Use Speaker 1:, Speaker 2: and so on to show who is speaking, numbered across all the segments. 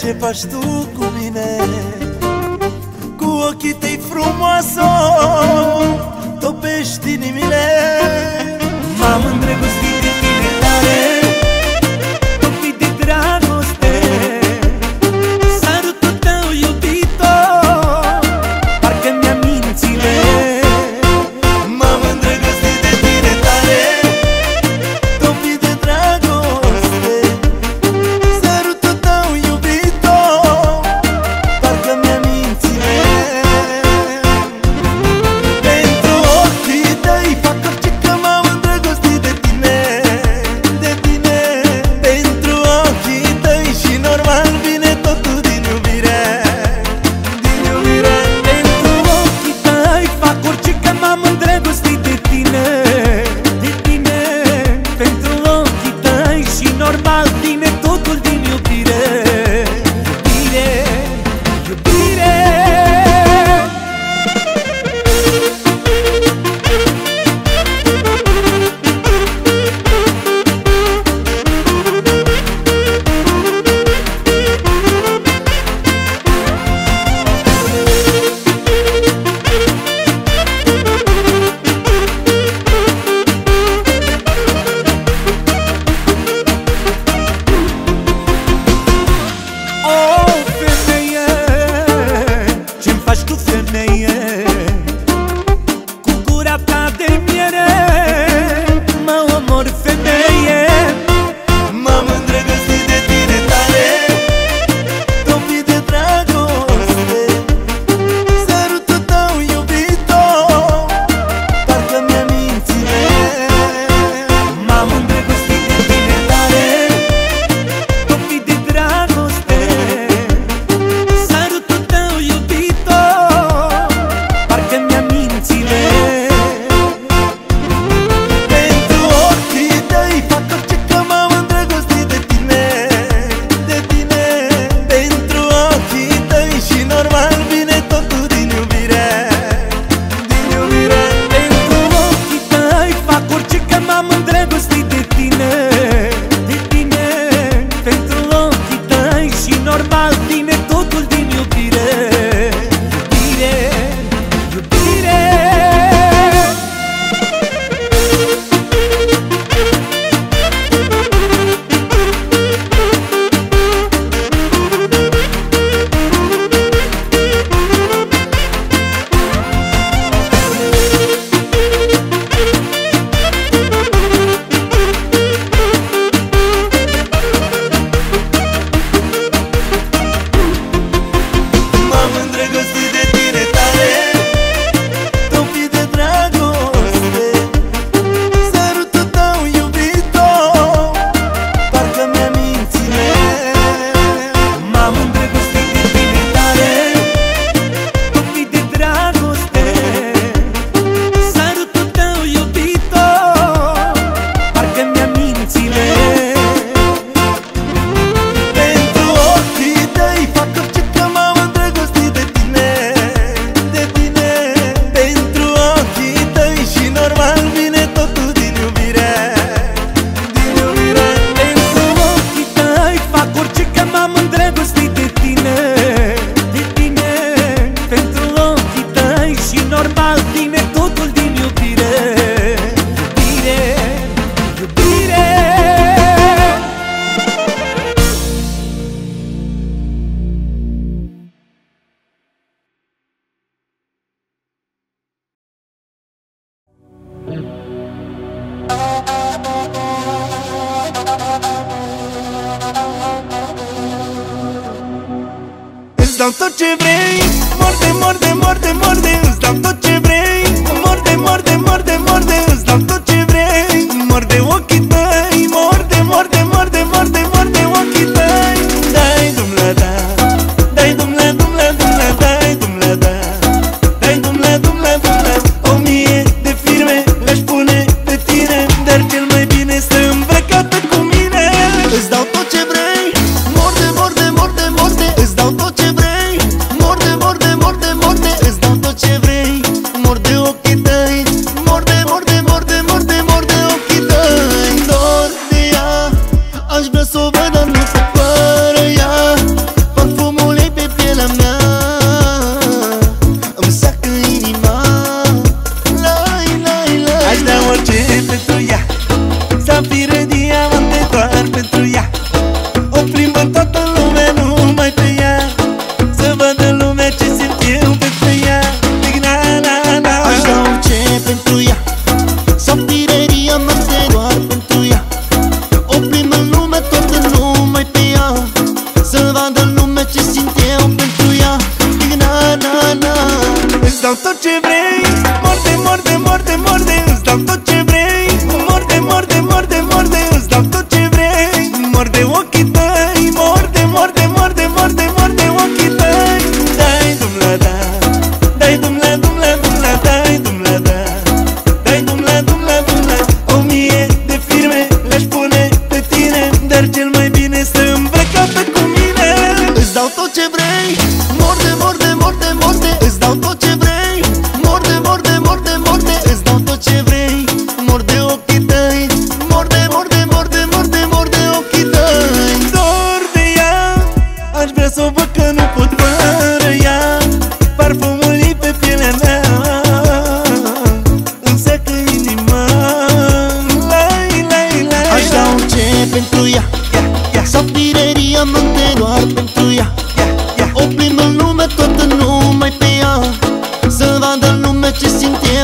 Speaker 1: ce faci tu cu mine. Cu ochii tăi frumoasă topești inimile. M-am îndrăgostit de tine tare, topit de dragoste. Sărutul tău iubito parcă-mi-a mințile. M-am îndrăgostit de tine tare, topit de dragoste. Sărutul tău iubito parcă-mi-a mințile. Pentru ochii tăi fac orice, că m-am îndrăgostit de tine, de tine. Pentru ochii tăi și normal vine totul din iubire, din iubire. Pentru ochii tăi fac orice, că m-am îndrăgostit de tine, de tine. Pentru ochii tăi și normal vine totul din iubire, iubire, iubire. O, femeie, ce-mi faci tu, femeie? Cu gura ta de miere mă omor, femeie. M-am îndrăgostit de tine tare, topit de dragoste. Sărutul tău iubito parcă-mi-a mințile. M-am îndrăgostit de tine tare, topit de dragoste. Sărutul tău iubito parcă-mi-a mințile. Pentru ochii tăi fac orice, că m-am îndrăgostit de tine, de tine. Pentru ochii tăi și normal vine totul din iubire, din iubire. Pentru ochii tăi fac orice, că m-am îndrăgostit de tine, de tine. Pentru ochii tăi și normal vine totul din iubire, iubire, iubire. M-am îndrăgostit de tine tare, topit de dragoste. Sărutul tău iubito parcă-mi-a mințile. M-am îndrăgostit de tine tare, topit de dragoste. Sărutul tău iubito parcă-mi-a mințile. Pentru ochii tăi fac orice, că m-am îndrăgostit de tine, de tine. Pentru ochii tăi și normal vine totul din iubire, din iubire. Pentru ochii tăi fac orice, că m-am îndrăgostit de tine, de tine. Pentru ochii tăi și normal vine totul din iubire, iubire, iubire. Îți dau tot ce vrei, morde, morde, morde, morde. Îți dau tot ce vrei, morde, morde, morde, morde. Îți dau tot ce vrei, morde ochii tăi, morde, morde, morde, morde, morde ochii tăi. Dai dumla da, dai dumla, dumla, dumla, dai dumla da, dai dumla, dumla, dumla. 1000 de firme le-aș pune pe tine, dar cel mai bine stă îmbrăcată cu mine. Îți dau tot ce vrei, morde, morde, morde, morde. Îți dau tot ce vrei, morde, morde, morde, morde. Îți dau tot ce vrei,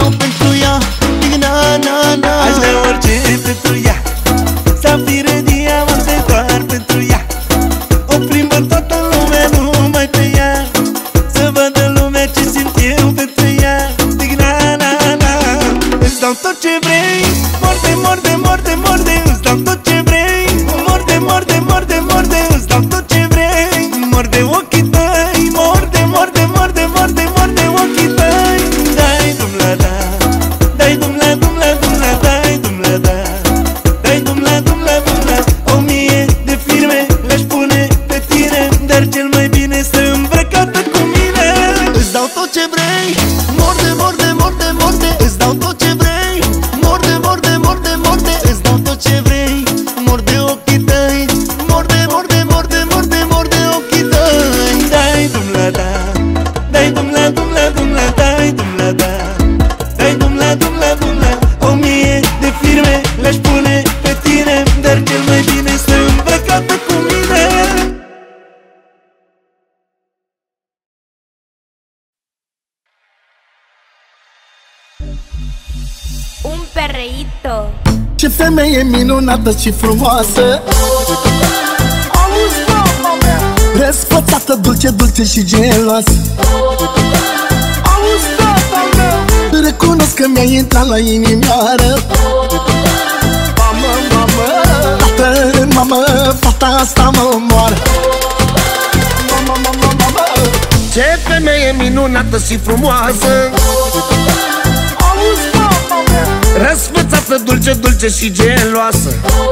Speaker 2: dau pentru ea. Na-na-na.
Speaker 1: Aș da orice pentru ea, să fire diamante doar pentru ea. O plimbă toată lumea numai pe ea, să vadă lumea ce simt eu pentru ea. Na-na-na. Îți dau tot ce vrei, morde, morde, morde, morde. Îți dau tot ce vrei, morde, morde, morde, morde. Îți dau tot ce vrei, morde ochii tăi, morde, morde, morde, morde, morde ochii tăi. Dai dumla da, dai dumla, dumla, dumla, dai dumla da, dai dumla, dumla, dumla. 1000 de firme le-aș pune pe tine, dar cel mai bine să îmbrăcată cu mine.
Speaker 2: Îți dau tot ce vrei, morde, morde, morde, morde. Îți dau tot ce vrei, morde, morde, morde, morde. Îți dau tot ce vrei, morde ochii tăi, morde, morde, morde, morde, morde ochii tăi.
Speaker 1: Dai dumla da, dai dumla, dumla, dumla, dai dumla da, dai dumla, dumla, dumla. 1000 de firme le-aș pune pe tine, dar cel mai bine să îmbrăcată cu mine.
Speaker 3: Un perreíto.
Speaker 2: Ce femeie minunată și frumoasă, răsfățată, dulce, dulce și geloasă. Recunosc că mi-ai intrat la inimioară. Mamă, mamă, tată, mamă, fata asta mă omoară. Mamă, mamă, mamă. Ce femeie minunată și frumoasă, răsfățată, dulce, dulce și geloasă.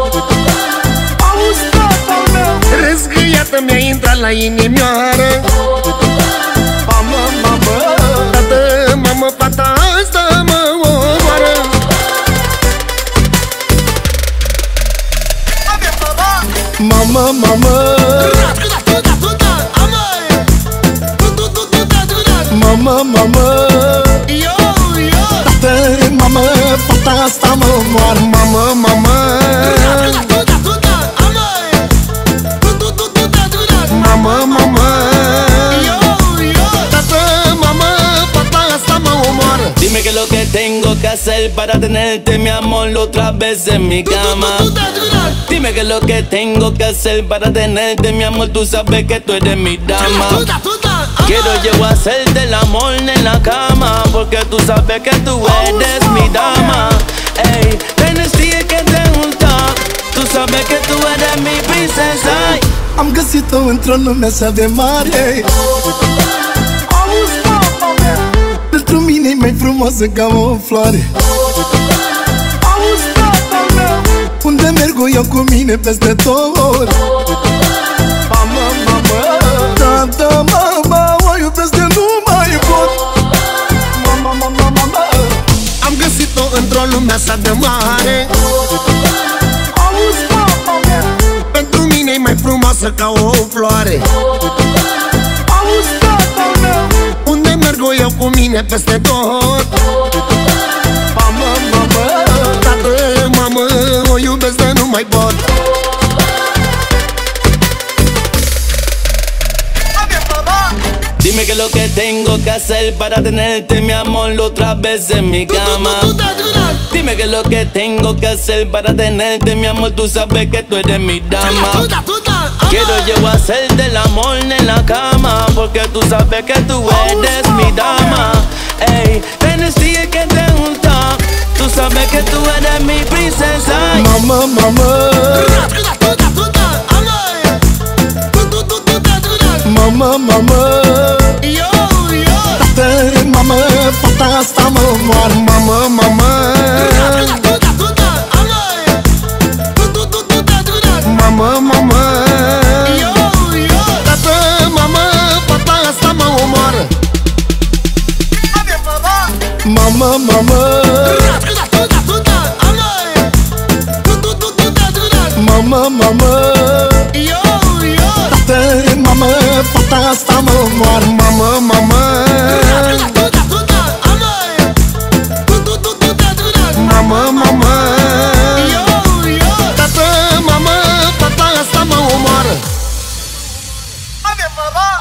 Speaker 2: Răzgâiată mi-a intrat la inimioară. Mamă, mamă, tată, mamă, fata asta mă omoară. Mamă, mamă, mamă, mamă, tată, mamă, fata asta mă omoară. Mamă, mamă, mamă, mamă, tată, mamă, fata asta mă omoară.
Speaker 4: Dime qué es lo que tengo que hacer para tenerte, mi amor, otra vez en mi cama. Dime qué es lo que tengo que hacer para tenerte, mi amor, tú sabes que tú eres mi dama. Quiero yo hacerte el amor en la cama, porque tú sabes que tú eres mi dama. Ey, tienes que te gusta, tú sabes que tú eres mi princesa.
Speaker 2: Am găsit-o într-o lume așa de mare. Pentru mine e mai frumoasă ca o floare. Unde merg eu cu mine peste tot. Mamă, mamă, tata, mama, o iubesc de nu mai pot. Mamă, mamă, mamă. Am găsit-o într-o lume așa de mare. Pentru mine e mai frumoasă ca o floare. Unde merg eu cu mine peste tot. Mamă, mamă, tată, mamă, o iubesc de nu mai pot.
Speaker 4: Dime qué es lo que tengo que hacer para tenerte, mi amor, otra vez en mi cama. Dime qué es lo que tengo que hacer para tenerte, mi amor, tú sabes que tú eres mi dama. Quiero yo hacerte el amor en la cama, porque tú sabes que tú eres mi dama. Ey, tienes que te gusta, tú sabes que tú eres mi princesa.
Speaker 2: Mamă, mamă, mamă, mamă, tată, mamă, fata asta mă omoară. Mamă, mamă, mamă, mamă, tată, mamă, fata asta mă omoară. Mamă, mamă, mamă, mamă, tată, mamă, fata asta mă omoară. Mamă, mamă, mamă, mamă, tată, mamă, fata asta mă omoară.
Speaker 5: Mamă!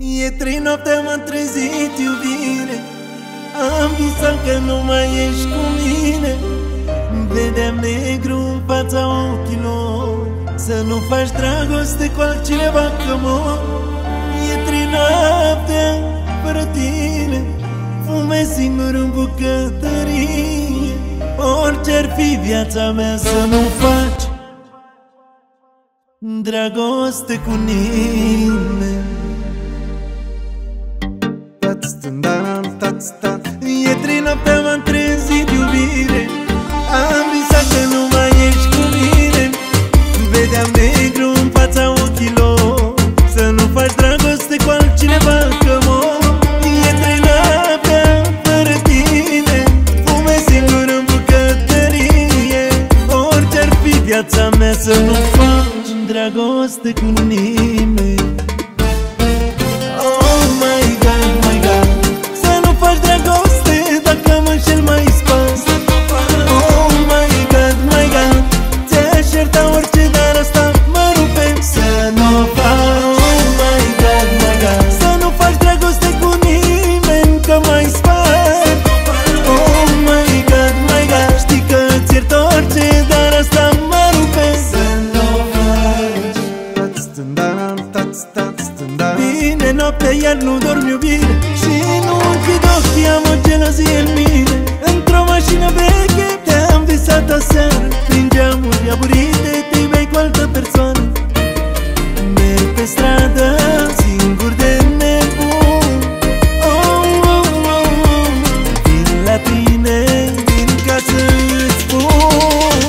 Speaker 1: E 3 noapte, m-am trezit, iubire. Am visat că nu mai ești cu mine. Vedeam negru în fața ochilor. Să nu faci dragoste cu altcineva că mor. E 3 noapte fără tine. Fumez singur în bucătărie. Orice-ar fi viața mea, să nu faci dragoste cu nimeni. E 3 noapte, m-am trezit, iubire. Am visat că nu mai ești cu mine. Vedeam negru în fața ochilor. Să nu faci dragoste cu altcineva că mor. E 3 noapte fără tine. Fumez singur în bucătărie. Orice-ar fi viața mea, să nu faci dragoste cu nimeni. Oh my God, my God, să nu faci dragoste dacă mă înșel mai spas. Oh my God, my God, ți-aș ierta orice, dar asta mă rupe. Să nu faci, oh my God, my God, să nu faci dragoste cu nimeni că mai spar. Oh my God, my God, știi că ți iert orice, dar asta mă rupe. Să nu faci. Vine noaptea, iar nu dorm, iubire, și nu închid ochii, am o gelozie în mine. Într-o mașină veche te-am visat aseară. Prin geamuri aburite te iubeai cu altă persoană. Merg pe stradă singur de nebun. Oh, oh, oh, oh. Vin la tine, vin ca să-ți spun.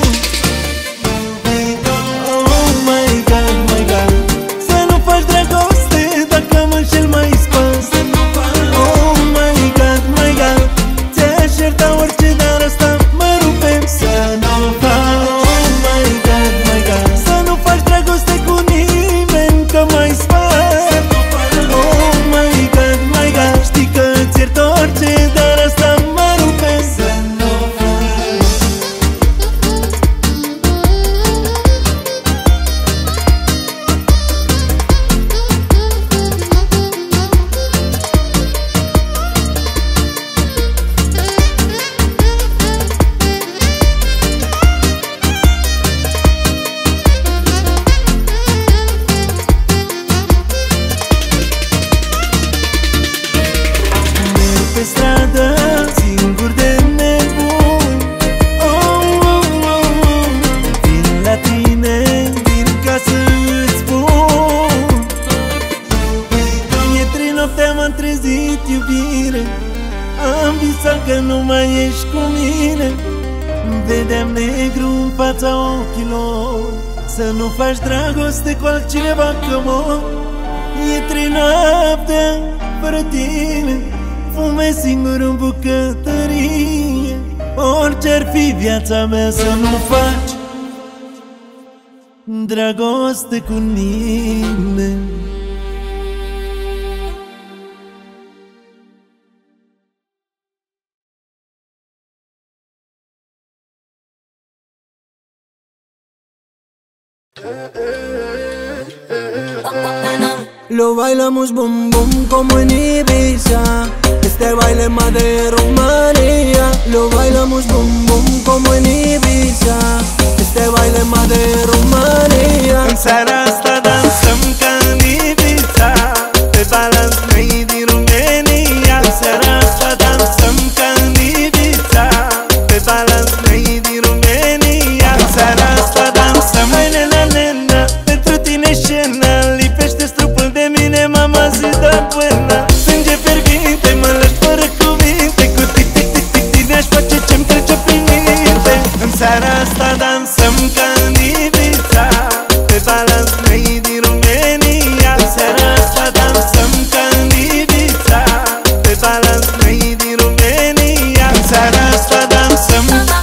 Speaker 1: Oh my God, my God, să nu faci dragoste dacă mă înșel mai spas. Oh my God, my God, ți-aș ierta orice, dar asta mă rupe. Să nu faci, oh my God, my God, să nu faci dragoste cu nimeni că mai spar. Oh my God, my God, știi că ți iert orice, dar asta mă rupe. Să nu faci. Merg pe stradă singur de nebun. Oh, oh, oh, oh. Vin la tine, vin ca să-ți spun. E 3 noapte, m-am trezit, iubire. Am visat că nu mai ești cu mine. Vedeam negru în fața ochilor. Să nu faci dragoste cu altcineva că mor. E 3 noapte fără tine. Fumez singur în bucătărie. Orice-ar fi viața mea, să nu faci dragoste cu nimeni.
Speaker 5: Lo bailamos bum bum como en Ibiza. Este baile más de Rumanía. Lo bailamos bum bum como en Ibiza. Este baile más de Rumanía.
Speaker 1: În seara asta dansăm ca în Ibiza, pe balans made din România. În seara asta dansăm ca în Ibiza, pe balans made din România. În seara asta dansăm, hai nena, nena, pentru tine scena. Lipește-ți trupul de mine, mamacita buena. Sânge fierbinte, mă lași fără cuvinte. Cu tic-tic-tic-tic ne-aș face ce-mi trece prin minte. În seara asta dansăm ca în Ibiza, pe balans made din România. În seara asta dansăm ca în Ibiza, pe balans made din România. În seara asta dansăm.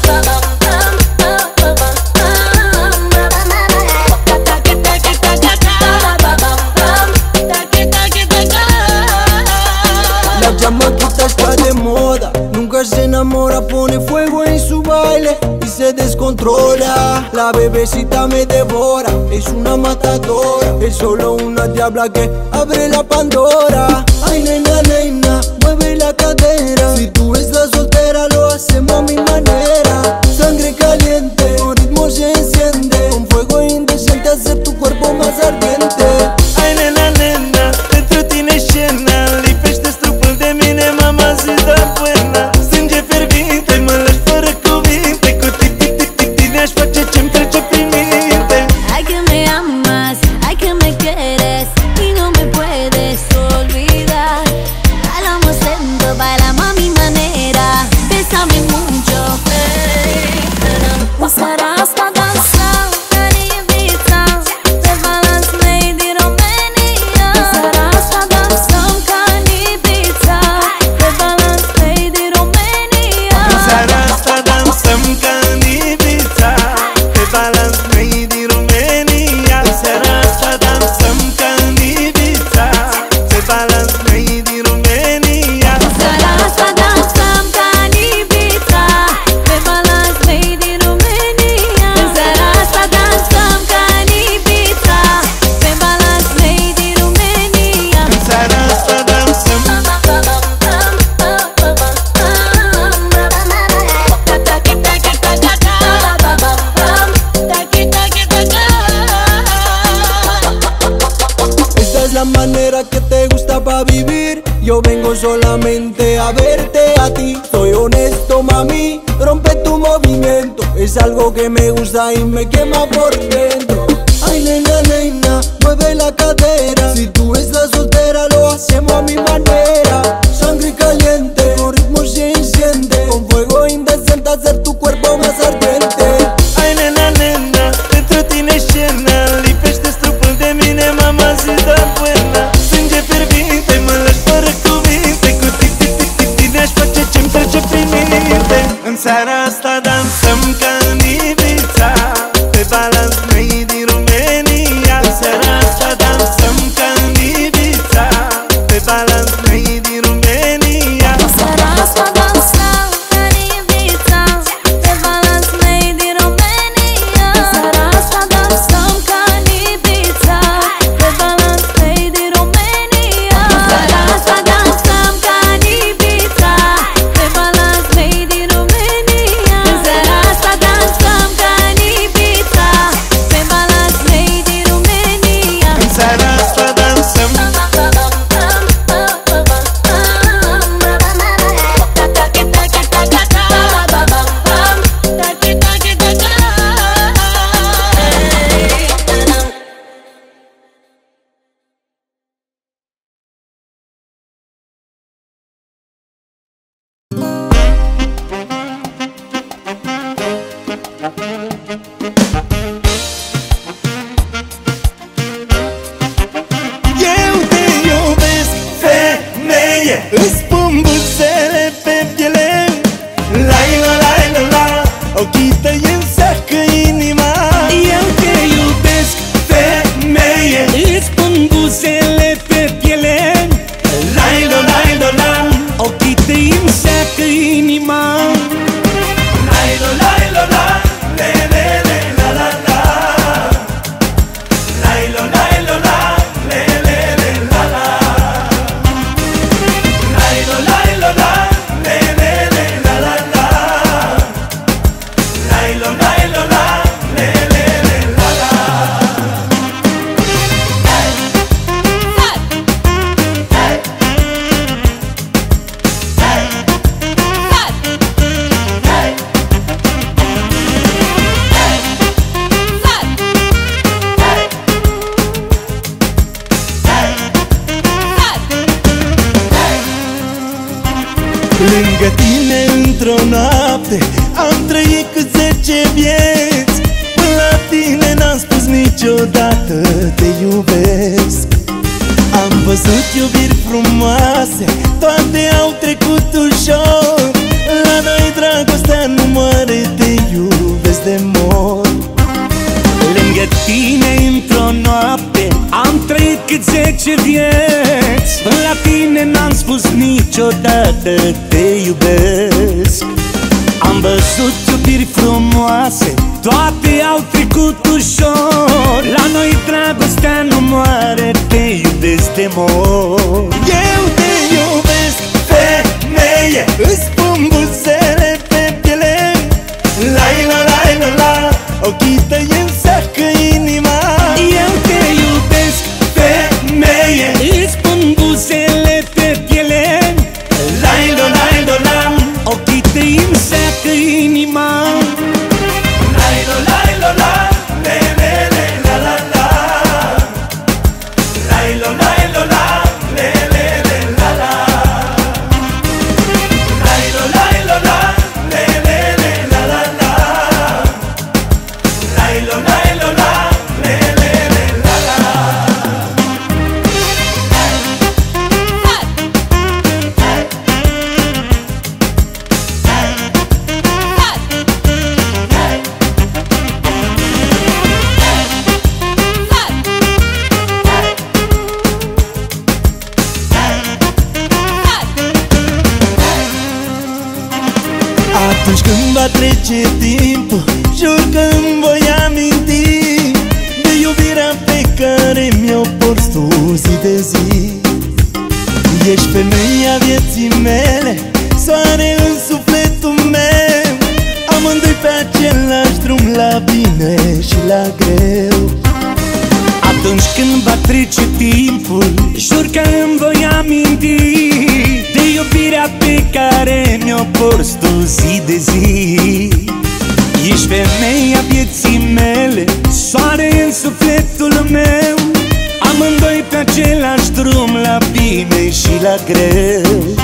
Speaker 5: La chamaquita está de moda, nunca se enamora, pone fuego en su baile y se descontrola. La La bebecita me devora, es una matadora, es solo una diabla que abre la Pandora. Ay nena, nena, mueve la cadera, si tú estás soltera lo hacemos a mi manera. Sangre caliente, tu ritmo se enciende, con fuego indecente hacer tu cuerpo más ardiente.
Speaker 1: Ai nena, nena, pentru tine scena, lipește strupul de mine, mamacita buena. Sânge fierbinte, mă lași fără cuvinte, cu tine aș face ce-mi trece prin minte.
Speaker 3: Ay que me amas, ay que me quieres y no me puedes olvidar. Bailamos lento, bailamos a mi manera, bésame mucho. O seara asta dansăm în Ibiza, pe balans made in Romania. O seara asta dansăm ca în Ibiza, pe balans made in Romania.
Speaker 1: În seara asta dansăm ca în Ibiza, pe balans made in Romania. În seara asta dansăm ca în Ibiza, pe balans made in Romania.
Speaker 3: O seara asta dansăm ca în Ibiza, pe balans made in Romania. În seara asta dansăm ca în Ibiza, pe balans made in Romania.
Speaker 1: În seara asta dansăm.
Speaker 5: Esta es la manera que te gusta pa' vivir. Yo vengo solamente a verte a ti. Soy honesto, mami, rompe tu movimiento. Es algo que me gusta y me quema por dentro. Ay, nena, nena, mueve la cadera. Si tú estás soltera, lo hacemos a mi manera. Sangre caliente, con ritmo se enciende, con fuego indecente hacer tu cuerpo más ardiente.
Speaker 1: Ai nena, nena, pentru tine scena, lipește strupul de mine, mamacita buena. Sânge fierbinte, mă lași fără cuvinte, cu tine aș face ce-mi trece prin minte. În seara asta dansăm ca în Ibiza, pe balans made in Romania. În seara asta dansăm ca în Ibiza, pe balans made in Romania.
Speaker 3: O seara asta dansăm ca în Ibiza, pe balans made in Romania. O seara asta dansăm ca în Ibiza, pe balans made in Romania. O seara asta dansăm ca în Ibiza, pe balans made in Romania. În seara asta dansăm ca în Ibiza, pe balans made in Romania.
Speaker 1: În seara asta dansăm. Eu te iubesc, femeie, îți pun buzele pe piele. Lai la lai la la, ochii tăi înseacă inima. Eu te iubesc, femeie, îți pun buzele pe piele. Lai la lai la la, ochii tăi înseacă inima. Lai la lai la la, le le le la la la. Lai la lai la la, le le le la la. Lai la lai la la, le le le la la la. Lai la lai la la, le le le la la. Lângă tine într-o noapte am trăit cu 10 vieți. Până la tine n-am spus niciodată te iubesc. Am văzut iubiri frumoase, toate au trecut ușor. La noi dragostea nu moare, te iubesc de mor.
Speaker 6: Lângă tine într-o noapte am trăit cât 10 vieți. La tine n-am spus niciodată te iubesc. Am văzut iubiri frumoase, toate au trecut mor.
Speaker 1: Eu te iubesc, femeie, îți pun buzele pe piele. Lai la lai la la, ochii tăi îmi seacă inima.
Speaker 6: Eu te iubesc, femeie, îți pun buzele pe piele.
Speaker 1: Lai la lai la la,
Speaker 6: Ochii tăi îmi seacă inima.
Speaker 1: lai la lai la la, le le le la la la. Lai la lai la la, le le le la la. Lai la lai la la, le le le la la la. Lai la lai la la, le le le la la. Atunci când va trece timpul, jur că îmi voi aminti de iubirea pe care mi-o porți tu zi de zi. Ești femeia vieții mele, soare în sufletul meu. Amândoi pe același drum, la bine și la greu.
Speaker 6: Atunci când va trece timpul, jur că îmi voi aminti de iubirea pe care mi-o porți tu zi de zi. Ești femeia vieții mele, soare în sufletul meu. Amândoi pe același drum, la bine și la greu.